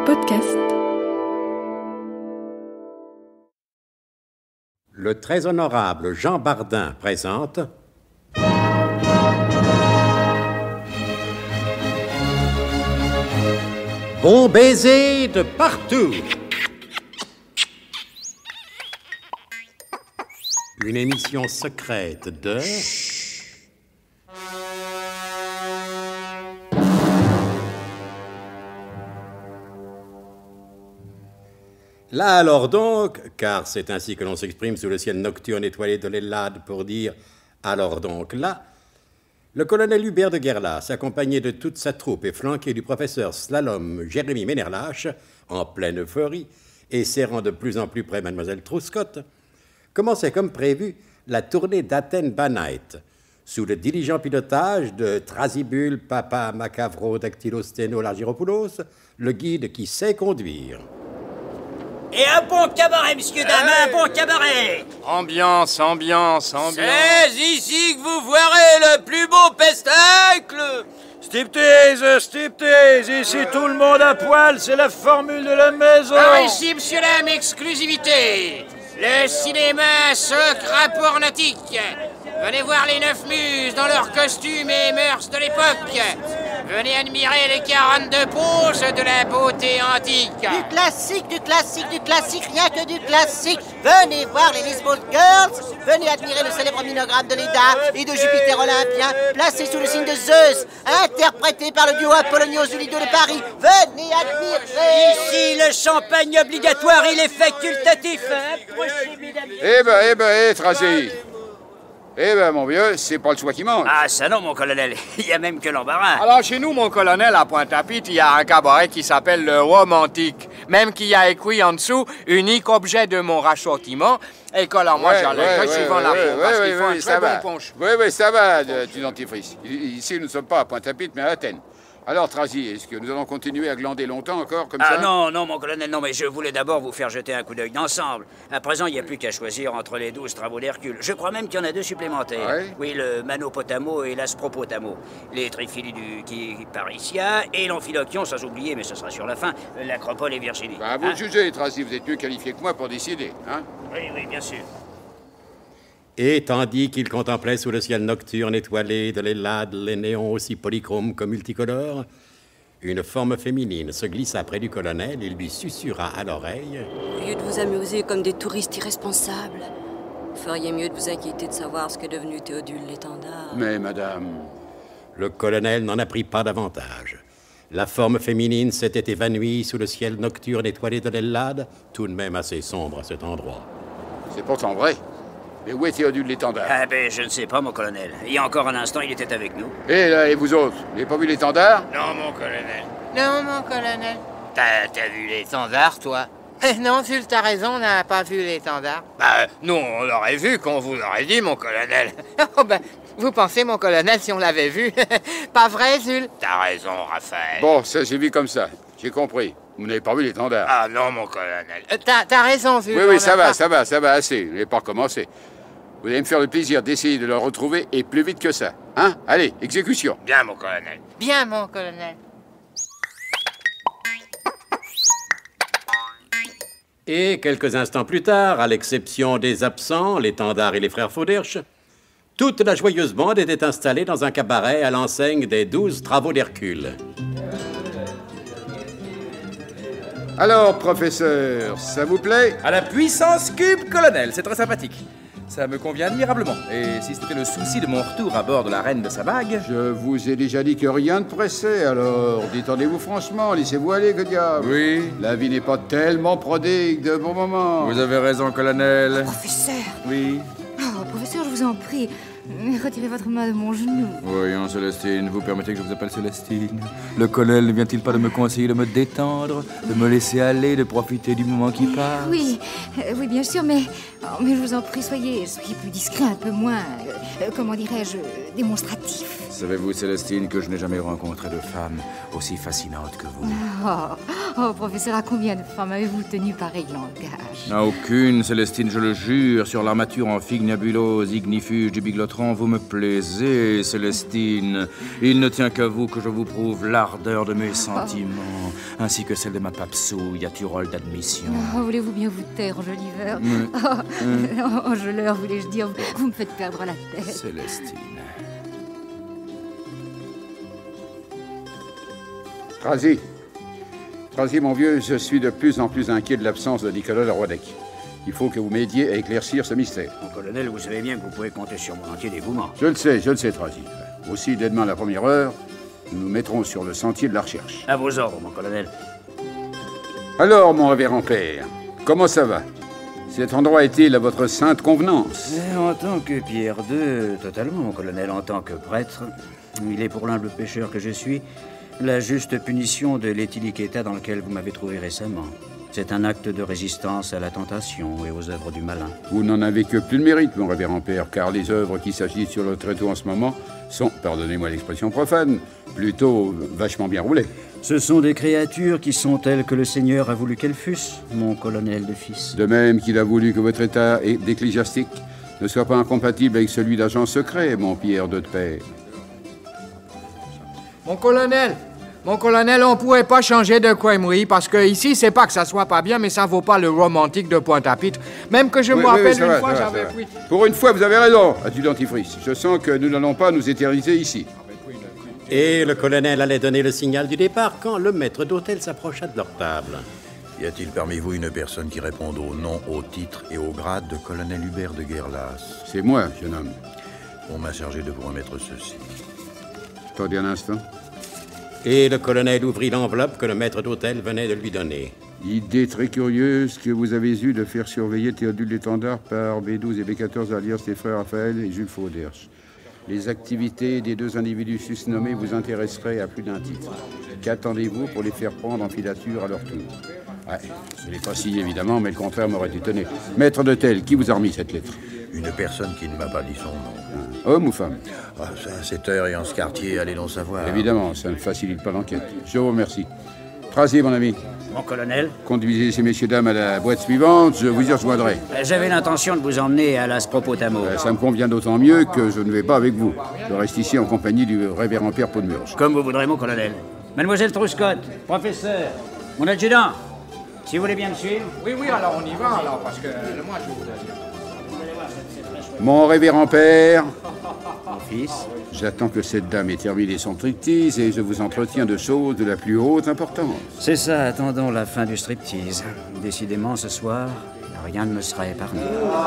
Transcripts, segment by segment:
Podcast. Le très honorable Jean Bardin présente... Bon baiser de partout. Une émission secrète de... Là alors donc, car c'est ainsi que l'on s'exprime sous le ciel nocturne étoilé de l'Ellade pour dire « alors donc là », le colonel Hubert de Guerlas, accompagné de toute sa troupe et flanqué du professeur Slalom Jérémy Ménerlache, en pleine euphorie, et serrant de plus en plus près Mademoiselle Trouscott, commençait comme prévu la tournée d'Athènes-Banight, sous le diligent pilotage de Thrasybule Papa Macavro Dactylosténo Largyropoulos, le guide qui sait conduire. Et un bon cabaret, messieurs, dames, un bon cabaret. Ambiance. C'est ici que vous verrez le plus beau pestacle. Striptease, ici tout le monde à poil, c'est la formule de la maison. Alors ici, monsieur, dame, exclusivité. Le cinéma secret pornotique. Venez voir les 9 muses dans leurs costumes et mœurs de l'époque. Venez admirer les 42 pouces de la beauté antique. Du classique, rien que du classique. Venez voir les Lisbon Girls. Venez admirer le célèbre minogramme de Leda et de Jupiter Olympien, placé sous le signe de Zeus, interprété par le duo Apollonios du Lido de Paris. Venez admirer. Ici, le champagne obligatoire, il est facultatif. Approchez, mesdames. Tracé. Mon vieux, c'est pas le choix qui manque. Ah, ça non, mon colonel. Il y a même que l'embarras. Alors, chez nous, mon colonel, à Pointe-à-Pitre, il y a un cabaret qui s'appelle le Romantique. Même qui a écrit en dessous, unique objet de mon rachortiment. Et que là, moi, j'allais suivant la peau, parce qu'il faut un très bon punch. Oui, ça va, du dentifrice. Ici, nous ne sommes pas à Pointe-à-Pitre, mais à Athènes. Alors, Tracy, est-ce que nous allons continuer à glander longtemps encore, comme ça? Ah non, mon colonel, non, mais je voulais d'abord vous faire jeter un coup d'œil d'ensemble. À présent, il n'y a plus qu'à choisir entre les 12 travaux d'Hercule. Je crois même qu'il y en a 2 supplémentaires. Ouais. Oui, le Manopotamo et l'Aspropotamo. Les Trifili qui Paritia et l'Amphilochion, sans oublier, mais ce sera sur la fin, l'Acropole et Virginie. À vous de juger, Tracy, vous êtes mieux qualifié que moi pour décider, hein? Oui, bien sûr. Et tandis qu'il contemplait sous le ciel nocturne étoilé de l'Ellade les néons aussi polychromes que multicolores, une forme féminine se glissa près du colonel et lui susurra à l'oreille. Au lieu de vous amuser comme des touristes irresponsables, vous feriez mieux de vous inquiéter de savoir ce qu'est devenu Théodule l'étendard. Mais, madame... Le colonel n'en apprit pas davantage. La forme féminine s'était évanouie sous le ciel nocturne étoilé de l'Ellade, tout de même assez sombre à cet endroit. C'est pourtant vrai. Mais où est Théodule l'étendard? Ah ben, je ne sais pas, mon colonel. Il y a encore un instant, il était avec nous. Et vous autres, vous n'avez pas vu l'étendard? Non, mon colonel. Non, mon colonel. T'as vu l'étendard, toi? Non, Jules, t'as raison, on n'a pas vu l'étendard. Bah, nous, on l'aurait vu quand on vous l'aurait dit, mon colonel. Oh, ben, vous pensez, mon colonel, si on l'avait vu? Pas vrai, Jules? T'as raison, Raphaël. Bon, ça, j'ai vu comme ça. J'ai compris. Vous n'avez pas vu l'étendard? Ah non, mon colonel. T'as raison, Jules. Oui, ça va, assez. Vous n'avez pas recommencé. Vous allez me faire le plaisir d'essayer de le retrouver, et plus vite que ça. Hein? Allez, exécution. Bien, mon colonel. Bien, mon colonel. Et quelques instants plus tard, à l'exception des absents, l'étendard et les frères Fauderche, toute la joyeuse bande était installée dans un cabaret à l'enseigne des 12 travaux d'Hercule. Alors, professeur, ça vous plaît? À la puissance cube, colonel, c'est très sympathique. Ça me convient admirablement. Et si c'était le souci de mon retour à bord de la Reine de sa bague... Je vous ai déjà dit que rien ne pressait, alors détendez-vous franchement, laissez-vous aller, que diable. Oui. La vie n'est pas tellement prodigue de bons moments. Vous avez raison, colonel. Professeur. Oui. Oh, professeur, je vous en prie, retirez votre main de mon genou. Voyons, Célestine, vous permettez que je vous appelle Célestine? Le colonel ne vient-il pas de me conseiller de me détendre, de me laisser aller, de profiter du moment qui passe? Oui, oui, bien sûr, mais je vous en prie, soyez plus discret, un peu moins, comment dirais-je, démonstratif. Savez-vous, Célestine, que je n'ai jamais rencontré de femme aussi fascinante que vous? Oh, professeur, à combien de femmes avez-vous tenu pareil langage? À aucune, Célestine, je le jure. Sur l'armature en figue nébuleuse, ignifuge du biglotron, vous me plaisez, Célestine. Il ne tient qu'à vous que je vous prouve l'ardeur de mes sentiments, ainsi que celle de ma papsouille à Turol d'admission. Oh, voulez-vous bien vous taire, Joliver? Oh, je leur voulais-je dire, vous me faites perdre la tête. Célestine. Trazy, mon vieux, je suis de plus en plus inquiet de l'absence de Nicolas Leroidec. Il faut que vous m'aidiez à éclaircir ce mystère. Mon colonel, vous savez bien que vous pouvez compter sur mon entier dévouement. Je le sais, Trazy. Aussi, dès demain à la première heure, nous nous mettrons sur le sentier de la recherche. À vos ordres, mon colonel. Alors, mon révérend père, comment ça va? Cet endroit est-il à votre sainte convenance? En tant que Pierre II, totalement, mon colonel. En tant que prêtre, il est pour l'humble pécheur que je suis la juste punition de l'éthylique état dans lequel vous m'avez trouvé récemment. C'est un acte de résistance à la tentation et aux œuvres du malin. Vous n'en avez que plus de mérite, mon révérend père, car les œuvres qui s'agitent sur le tréteau en ce moment sont, pardonnez-moi l'expression profane, plutôt vachement bien roulées. Ce sont des créatures qui sont telles que le Seigneur a voulu qu'elles fussent, mon colonel de fils. De même qu'il a voulu que votre état d'ecclésiastique ne soit pas incompatible avec celui d'agent secret, mon Pierre de père. Mon colonel, on pourrait pas changer de coimerie parce que ici, c'est pas que ça soit pas bien, mais ça vaut pas le romantique de Pointe-à-Pitre. Même que je me rappelle une fois, j'avais pris... Pour une fois, vous avez raison, adjudant dentifrice. Je sens que nous n'allons pas nous éterniser ici. Et le colonel allait donner le signal du départ quand le maître d'hôtel s'approcha de leur table. Y a-t-il parmi vous une personne qui réponde au nom, au titre et au grade de colonel Hubert de Guerlas? C'est moi, jeune homme. On m'a chargé de vous remettre ceci. Attendez un instant. Et le colonel ouvrit l'enveloppe que le maître d'hôtel venait de lui donner. Idée très curieuse que vous avez eue de faire surveiller Théodule l'Étendard par B12 et B14 alias les frères Raphaël et Jules Fauderche. Les activités des deux individus susnommés vous intéresseraient à plus d'un titre. Qu'attendez-vous pour les faire prendre en filature à leur tour? Ouais, ce n'est pas si évidemment, mais le contraire m'aurait étonné. Maître d'hôtel, qui vous a remis cette lettre? Une personne qui ne m'a pas dit son nom. Homme ou femme? Ah, ça, à cette heure et en ce quartier, allez donc savoir. Évidemment, ça ne facilite pas l'enquête. Je vous remercie. Tracy, mon ami. Mon colonel. Conduisez ces messieurs dames à la boîte suivante, je vous y rejoindrai. J'avais l'intention de vous emmener à l'Aspropotamo. Ça me convient d'autant mieux que je ne vais pas avec vous. Je reste ici en compagnie du révérend père Paul-Murge. Comme vous voudrez, mon colonel. Mademoiselle Truscott, professeur, mon adjudant, si vous voulez bien me suivre. Oui, alors on y va, alors, parce que moi, je vous donne. Mon révérend père. Mon fils. J'attends que cette dame ait terminé son striptease et je vous entretiens de choses de la plus haute importance. C'est ça, attendons la fin du striptease. Décidément, ce soir, rien ne me sera épargné.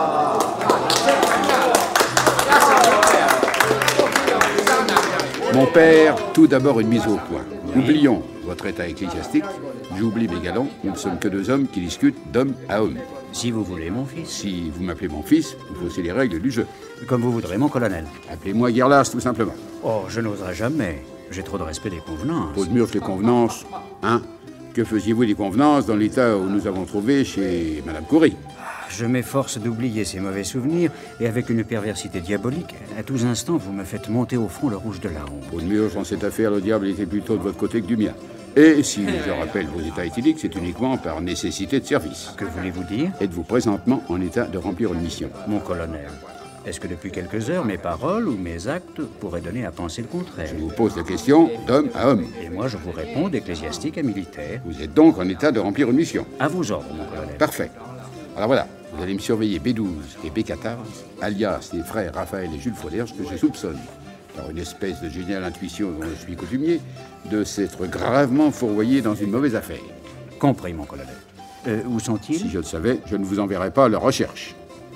Mon père, tout d'abord une mise au point. Oublions votre état ecclésiastique. J'oublie mes galants. Nous ne sommes que deux hommes qui discutent d'homme à homme. Si vous voulez, mon fils. Si vous m'appelez mon fils, il faut aussi les règles du jeu. Comme vous voudrez, mon colonel. Appelez-moi Guerlas, tout simplement. Oh, je n'oserais jamais. J'ai trop de respect des convenances. Paul-Murge, les convenances, hein? Que faisiez-vous des convenances dans l'état où nous avons trouvé chez Madame Coury? Je m'efforce d'oublier ces mauvais souvenirs, et avec une perversité diabolique, à tous instants, vous me faites monter au front le rouge de la honte. Paul-Murge, en cette affaire, le diable était plutôt de votre côté que du mien. Et si je rappelle vos états éthyliques, c'est uniquement par nécessité de service. Que voulez-vous dire? Êtes-vous présentement en état de remplir une mission? Mon colonel, est-ce que depuis quelques heures, mes paroles ou mes actes pourraient donner à penser le contraire? Je vous pose la question d'homme à homme. Et moi, je vous réponds d'ecclésiastique à militaire. Vous êtes donc en état de remplir une mission? À vos ordres, mon colonel. Parfait. Alors voilà, vous allez me surveiller B12 et B14, alias les frères Raphaël et Jules Fauderche, que je soupçonne, par une espèce de géniale intuition dont je suis coutumier, de s'être gravement fourvoyé dans une mauvaise affaire. Compris, mon colonel. Où sont-ils? Si je le savais, je ne vous enverrais pas à leur recherche.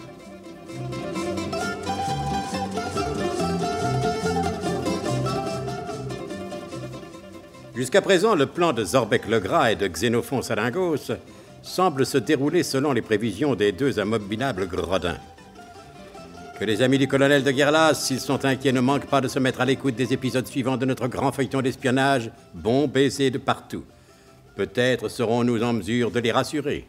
Jusqu'à présent, le plan de Zorbec Legras et de Xénophon Salingos semble se dérouler selon les prévisions des deux abominables gredins. Que les amis du colonel de Guerlas, s'ils sont inquiets, ne manquent pas de se mettre à l'écoute des épisodes suivants de notre grand feuilleton d'espionnage, Bon baiser de partout. Peut-être serons-nous en mesure de les rassurer.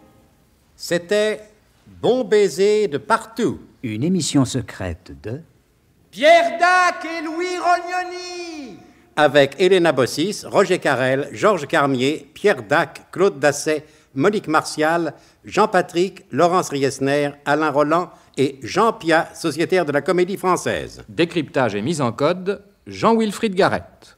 C'était Bon baiser de partout. Une émission secrète de Pierre Dac et Louis Rognoni. Avec Elena Bossis, Roger Carrel, Georges Carmier, Pierre Dac, Claude Dasset, Monique Martial, Jean-Patrick, Laurence Riesner, Alain Roland et Jean Piat, sociétaire de la Comédie Française. Décryptage et mise en code, Jean-Wilfried Garrett.